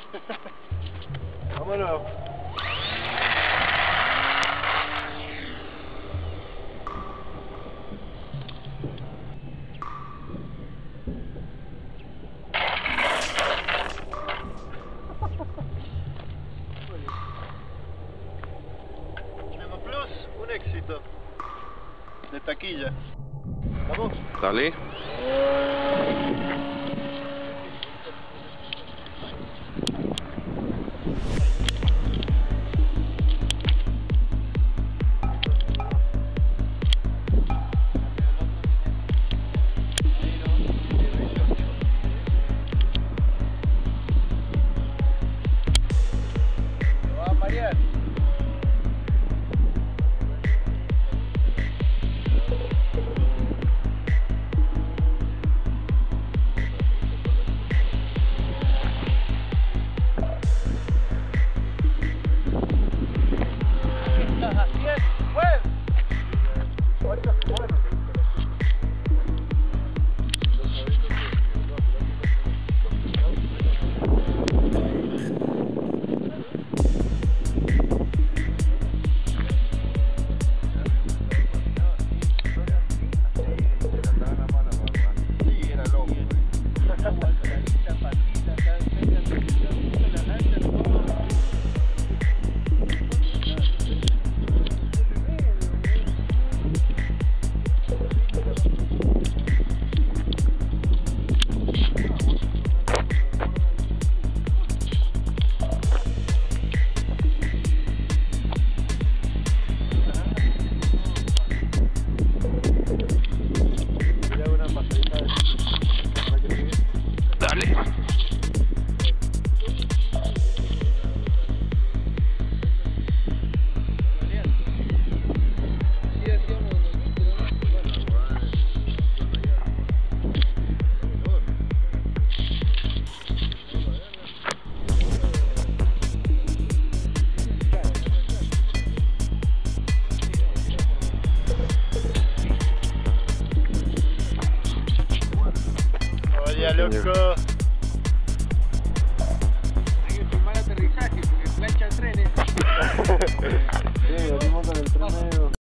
Vámonos. Nemo Plus, un éxito. De taquilla. ¿Vamos? Dale. Va a marear. Oye, loco. Hay que filmar aterrizaje porque plancha trenes. Sí, venimos con el tren medio.